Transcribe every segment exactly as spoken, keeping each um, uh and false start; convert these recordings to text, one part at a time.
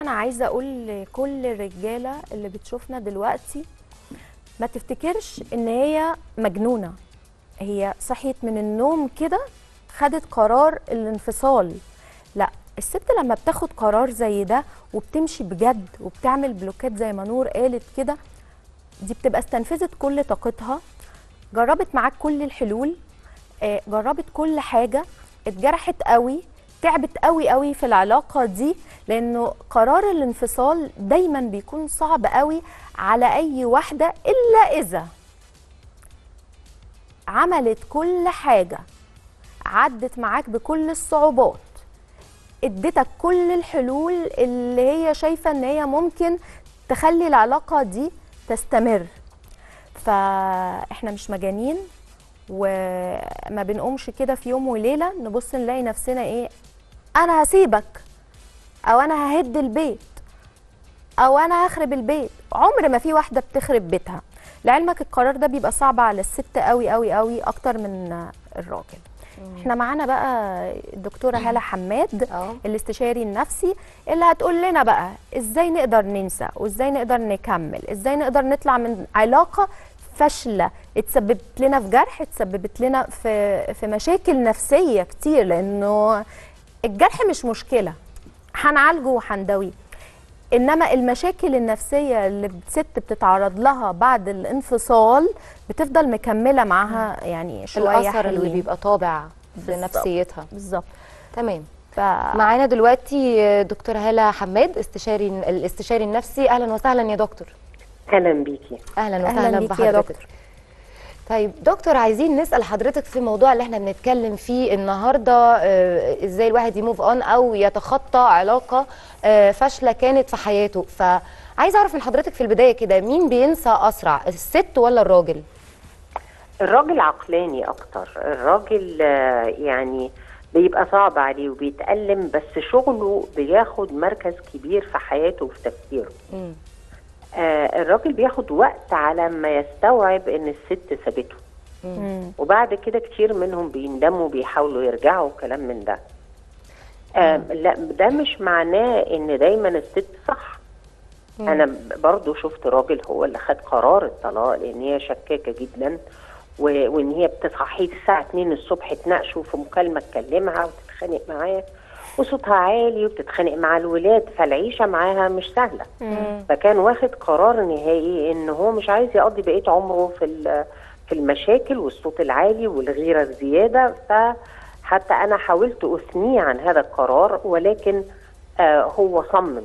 انا عايزه اقول لكل الرجاله اللي بتشوفنا دلوقتي ما تفتكرش ان هي مجنونه. هي صحيت من النوم كده خدت قرار الانفصال. لا، الست لما بتاخد قرار زي ده وبتمشي بجد وبتعمل بلوكات زي ما نور قالت كده، دي بتبقى استنفذت كل طاقتها، جربت معاك كل الحلول، جربت كل حاجه، اتجرحت قوي، تعبت قوي قوي في العلاقه دي، لانه قرار الانفصال دايما بيكون صعب قوي على اي واحده الا اذا عملت كل حاجه، عدت معاك بكل الصعوبات، اديتك كل الحلول اللي هي شايفه ان هي ممكن تخلي العلاقه دي تستمر. فاحنا مش مجانين، وما بنقومش كده في يوم وليله نبص نلاقي نفسنا ايه، انا هسيبك او انا ههد البيت او انا هخرب البيت. عمر ما في واحده بتخرب بيتها. لعلمك القرار ده بيبقى صعب على الست قوي قوي قوي اكتر من الراجل. مم. احنا معانا بقى الدكتوره هاله حماد الاستشاري النفسي اللي هتقول لنا بقى ازاي نقدر ننسى وازاي نقدر نكمل، ازاي نقدر نطلع من علاقه فاشله اتسببت لنا في جرح، اتسببت لنا في في مشاكل نفسيه كتير، لانه الجرح مش مشكله هنعالجه وهنداويه، انما المشاكل النفسيه اللي الست بتتعرض لها بعد الانفصال بتفضل مكمله معاها يعني شويه، الاثر حلوين اللي بيبقى طابع في نفسيتها. بالظبط. تمام. ف... معانا دلوقتي دكتور هاله حماد استشاري الاستشاري النفسي. اهلا وسهلا يا دكتور. اهلا بيكي. اهلا وسهلا بيكي يا دكتور. طيب دكتور، عايزين نسأل حضرتك في الموضوع اللي احنا بنتكلم فيه النهارده، اه ازاي الواحد يموف اون او يتخطى علاقه اه فاشله كانت في حياته. فعايز اعرف من حضرتك في البدايه كده، مين بينسى اسرع، الست ولا الراجل؟ الراجل عقلاني اكتر. الراجل اه يعني بيبقى صعب عليه وبيتألم، بس شغله بياخد مركز كبير في حياته وفي تفكيره. م. آه الراجل بياخد وقت على ما يستوعب ان الست سابته، وبعد كده كتير منهم بيندموا وبيحاولوا يرجعوا وكلام من ده. آه لا، ده مش معناه ان دايما الست صح. مم. انا برضو شفت راجل هو اللي خد قرار الطلاق لان هي شكاكه جدا، وان هي بتصحيه الساعه اتنين الصبح تناقشه في مكالمه تكلمها وتتخانق معاه وصوتها عالي وبتتخانق مع الولاد، فالعيشه معاها مش سهله. مم. فكان واخد قرار نهائي ان هو مش عايز يقضي بقيه عمره في في المشاكل والصوت العالي والغيره الزياده. فحتى انا حاولت اثنيه عن هذا القرار، ولكن آه هو صمم.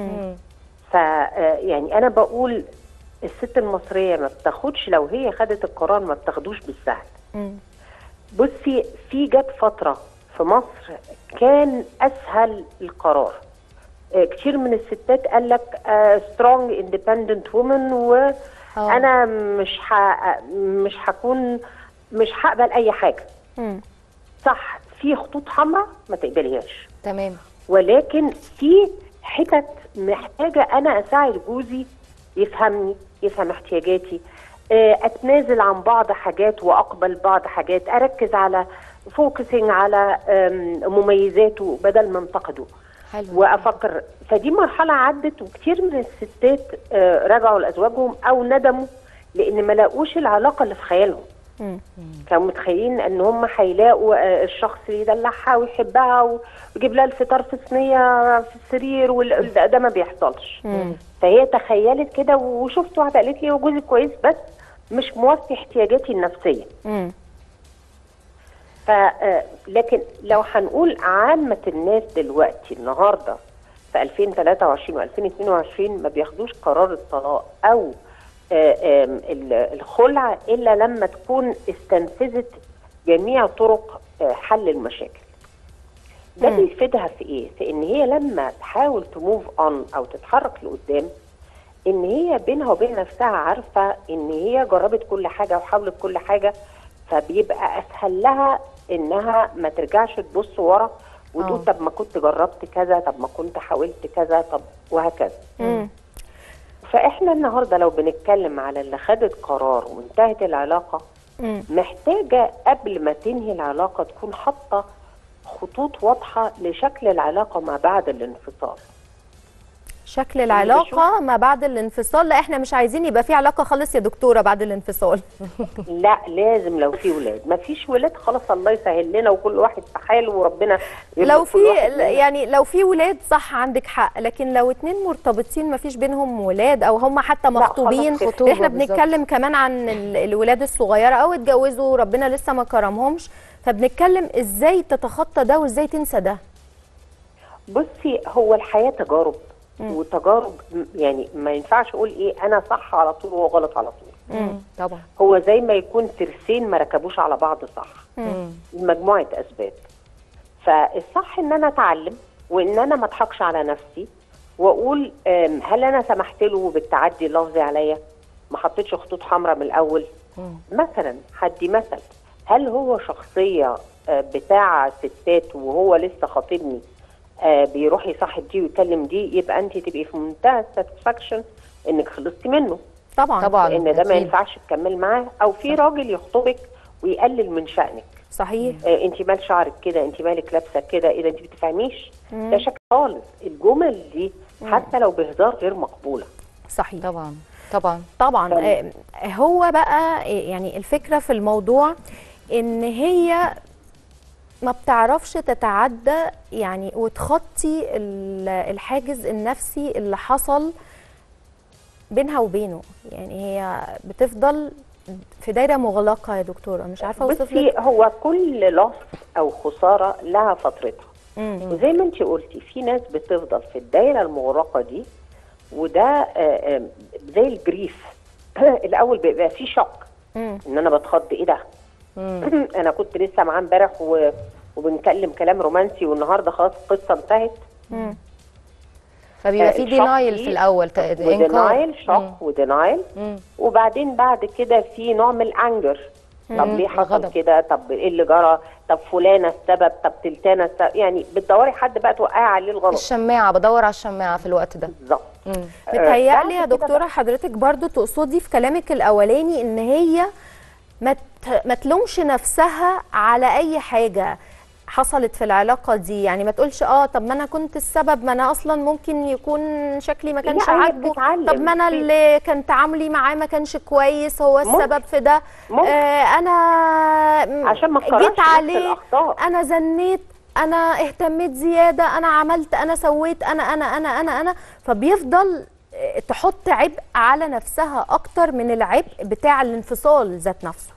ف يعني انا بقول الست المصريه ما بتاخدش، لو هي خدت القرار ما بتاخدوش بالسهل. مم. بصي، في جت فتره في مصر كان اسهل القرار. آه كتير من الستات قال لك سترونج اندبندنت وومن، وانا مش ح... مش هكون مش هقبل اي حاجه. مم. صح، في خطوط حمراء ما تقبليهاش، تمام، ولكن في حتت محتاجه انا اساعد جوزي يفهمني، يفهم احتياجاتي، آه اتنازل عن بعض حاجات واقبل بعض حاجات، اركز على فوكسنج على مميزاته بدل ما انتقده. حلو. وافكر. فدي مرحله عدت، وكتير من الستات آه رجعوا لازواجهم او ندموا لان ما لاقوش العلاقه اللي في خيالهم. مم. كانوا متخيلين ان هم هيلاقوا آه الشخص اللي يدلعها ويحبها ويجيب لها الفطار في صينيه في السرير، وده ما بيحصلش. مم. فهي تخيلت كده، وشفت واحده قالت لي هو جوزي كويس بس مش موفي احتياجاتي النفسيه. مم. ف لكن لو هنقول عامه الناس دلوقتي النهارده في ألفين وتلاتة وعشرين وألفين واتنين وعشرين ما بياخدوش قرار الطلاق او الخلع الا لما تكون استنفذت جميع طرق حل المشاكل. ده بيفيدها في ايه؟ في ان هي لما تحاول تموف اون او تتحرك لقدام، ان هي بينها وبين نفسها عارفه ان هي جربت كل حاجه وحاولت كل حاجه، فبيبقى اسهل لها انها ما ترجعش تبص ورا وتقول أوه. طب ما كنت جربت كذا، طب ما كنت حاولت كذا، طب وهكذا. مم. فاحنا النهارده لو بنتكلم على اللي خدت قرار وانتهت العلاقه، مم. محتاجه قبل ما تنهي العلاقه تكون حاطه خطوط واضحه لشكل العلاقه ما بعد الانفصال. شكل العلاقه ما بعد الانفصال، لا احنا مش عايزين يبقى في علاقه خالص يا دكتوره بعد الانفصال. لا لازم لو في ولاد، ما فيش ولاد خلاص الله يسهل لنا وكل واحد في حاله وربنا لو في يعني لو في ولاد صح عندك حق، لكن لو اتنين مرتبطين ما فيش بينهم ولاد او هم حتى مخطوبين، احنا بنتكلم كمان عن الولاد الصغيره او اتجوزوا ربنا لسه ما كرمهمش، فبنتكلم ازاي تتخطى ده وازاي تنسى ده. بصي هو الحياه تجارب مم. وتجارب، يعني ما ينفعش اقول ايه انا صح على طول وهو غلط على طول. مم. طبعا هو زي ما يكون ترسين ما ركبوش على بعض صح، مم. مجموعه اسباب. فالصح ان انا اتعلم وان انا ما اضحكش على نفسي واقول هل انا سمحت له بالتعدي اللفظي عليا؟ ما حطيتش خطوط حمراء من الاول. مم. مثلا هدي مثل، هل هو شخصيه بتاع ستات وهو لسه خاطبني آه بيروح يصاحب دي ويكلم دي، يبقى انت تبقي في منتهى الساتسفاكشن انك خلصتي منه. طبعا طبعا لان ده ما ينفعش تكمل معاه. او في راجل يخطبك ويقلل من شأنك. صحيح. آه انت مال شعرك كده، انت مالك لابسه كده، ايه ده انت بتفهميش؟ ده شكل خالص. الجمل دي حتى لو بهزار غير مقبوله. صحيح. طبعا طبعا طبعا. آه هو بقى يعني الفكره في الموضوع ان هي ما بتعرفش تتعدى يعني وتخطي الحاجز النفسي اللي حصل بينها وبينه، يعني هي بتفضل في دايره مغلقه يا دكتوره، مش عارفه اوصف لك. هو كل لص او خساره لها فترتها، وزي ما انت قلتي في ناس بتفضل في الدايره المغلقه دي، وده زي الجريف. الاول بيبقى فيه شوك ان انا بتخض، ايه ده؟ انا كنت لسه معاه امبارح و وبنكلم كلام رومانسي والنهارده خلاص القصه انتهت. امم فبيبقى في دينايل في الاول، ودينايل شوك ودينايل، وبعدين بعد كده في نوع من الانجر. طب ليه حصل كده؟ طب ايه اللي جرى؟ طب فلانه السبب، طب تلتانه السبب، يعني بتدوري حد بقى توقعي عليه الغلط. الشماعه، بدور على الشماعه في الوقت ده بالظبط. متهيألي يا دكتوره حضرتك برضو تقصدي في كلامك الاولاني ان هي ما ما تلومش نفسها على اي حاجه حصلت في العلاقه دي، يعني ما تقولش اه طب ما انا كنت السبب، ما انا اصلا ممكن يكون شكلي ما كانش عاجبه، طب ما انا اللي كان تعاملي معاه ما كانش كويس، هو السبب في ده. آه انا عشان ما جيت عليه، انا زنيت، انا اهتميت زياده، انا عملت، انا سويت، انا انا انا انا انا فبيفضل تحط عبء على نفسها اكتر من العبء بتاع الانفصال ذات نفسه.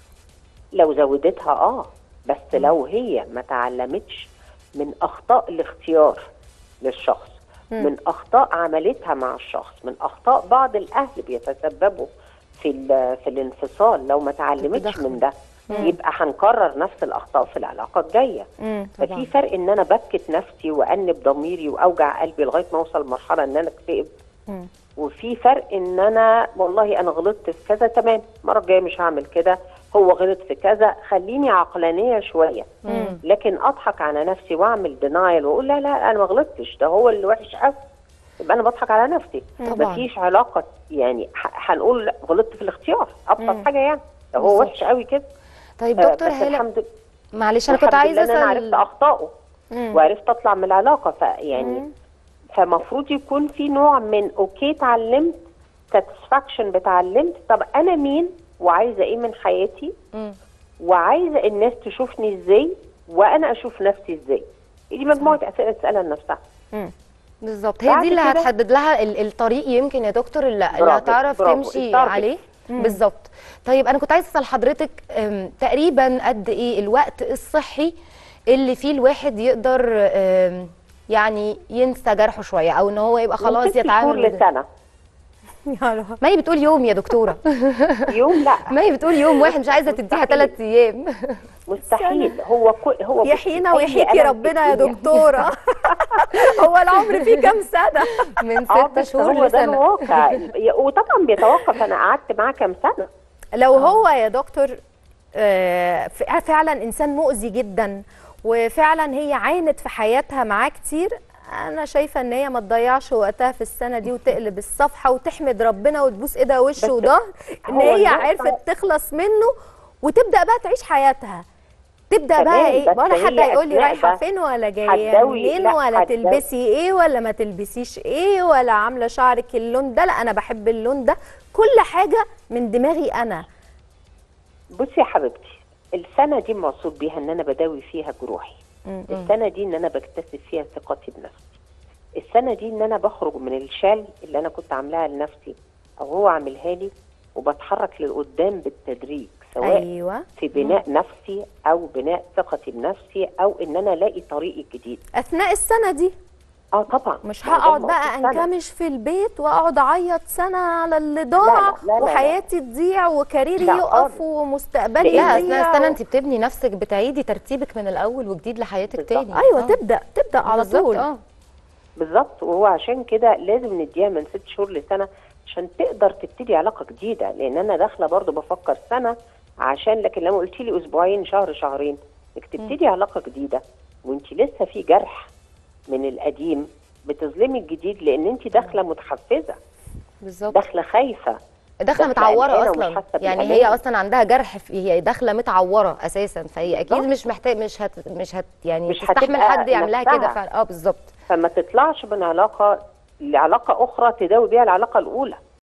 لو زودتها اه بس لو هي ما تعلمتش من اخطاء الاختيار للشخص، م. من اخطاء عملتها مع الشخص، من اخطاء بعض الاهل بيتسببوا في في الانفصال، لو ما تعلمتش من ده م. يبقى هنكرر نفس الاخطاء في العلاقه الجايه. ففي فرق ان انا بكت نفسي وانب ضميري واوجع قلبي لغايه ما اوصل لمرحله ان انا اكتئب، وفي فرق ان انا والله انا غلطت في كذا، تمام المره الجايه مش هعمل كده، هو غلط في كذا، خليني عقلانيه شويه. مم. لكن اضحك على نفسي واعمل دينايل واقول لا لا انا ما غلطتش، ده هو اللي وحش قوي، يبقى انا بضحك على نفسي. مفيش علاقه، يعني هنقول غلطت في الاختيار، ابسط حاجه يعني، ده هو وحش قوي كده. طيب دكتور هلا معلش انا كنت عايزه اسال، انا عرفت اخطائه وعرفت اطلع من العلاقه، فيعني فمفروض يكون في نوع من اوكي اتعلمت، ساتسفاكشن بتعلمت، طب انا مين وعايزه ايه من حياتي، م. وعايزه الناس تشوفني ازاي وانا اشوف نفسي ازاي. دي مجموعه اسئله تسالها لنفسها. بالظبط، هي دي اللي هتحدد لها الطريق يمكن يا دكتور اللي, اللي هتعرف تمشي عليه. بالظبط. طيب انا كنت عايزه اسال حضرتك تقريبا قد ايه الوقت الصحي اللي فيه الواحد يقدر يعني ينسى جرحه شويه، او ان هو يبقى خلاص يتعامل من لسنه. ما هي بتقول يوم يا دكتوره. يوم لا، ما هي بتقول يوم واحد، مش عايزه تديها ثلاث ايام. مستحيل. هو كل هو يحيينا ويحييكي ربنا يا دكتوره. هو العمر فيه كام سنه؟ من ست شهور لسنه. ده الواقع. وطبعا بيتوقف انا قعدت معاه كام سنه. لو هو يا دكتور فعلا انسان مؤذي جدا وفعلا هي عانت في حياتها معاه كتير، انا شايفه ان هي ما تضيعش وقتها في السنه دي وتقلب الصفحه وتحمد ربنا وتبوس ايدها وش وظهر ان هي عرفت تخلص منه وتبدا بقى تعيش حياتها. تبدا بقى تمام، ايه؟ بس ولا حد هي هيقول لي أثناء رايحه ده فين ولا جايه هتداوي، منين لا ولا هتداوي. تلبسي ايه ولا ما تلبسيش ايه ولا عامله شعرك اللون ده، لا انا بحب اللون ده، كل حاجه من دماغي انا. بصي يا حبيبتي، السنه دي مقصود بيها ان انا بداوي فيها جروحي، م. السنه دي ان انا بكتسب فيها ثقتي بنفسي، السنه دي ان انا بخرج من الشال اللي انا كنت عاملاها لنفسي او هو عاملها لي، وبتحرك لقدام بالتدريج، سواء ايوه في بناء نفسي او بناء ثقتي بنفسي او ان انا الاقي طريقي الجديد. اثناء السنه دي اه طبعا، مش ما هو ده هقعد المقصود بقى سنة. انكمش في البيت واقعد اعيط سنه على اللي ضاع لا لا لا وحياتي تضيع وكاريري لا يقف خالص. ومستقبلي لا، يضيع. لا، اثناء السنه انت بتبني نفسك، بتعيدي ترتيبك من الاول وجديد لحياتك بالظبط. تاني. ايوه آه. تبدا تبدا على بالظبط، طول. اه بالظبط، وهو عشان كده لازم نديها من ست شهور لسنه عشان تقدر تبتدي علاقه جديده، لان انا داخله برضو بفكر سنه عشان، لكن لما قلت لي اسبوعين شهر شهرين انك تبتدي علاقه جديده وانت لسه في جرح من القديم، بتظلمي الجديد لان انت داخله متحفزه، بالظبط، داخله خايفه، داخله داخلة متعوره قلقانة اصلا، ومش حاسة يعني بالأمان. هي اصلا عندها جرح في، هي داخله متعوره اساسا، فهي اكيد بالظبط. مش محتاج مش هت مش هت يعني مش تستحمل هتبقى حد يعملها نفسها. كده فعلا. اه بالظبط. فما تطلعش من علاقه لعلاقه اخرى تداوي بيها العلاقه الاولى.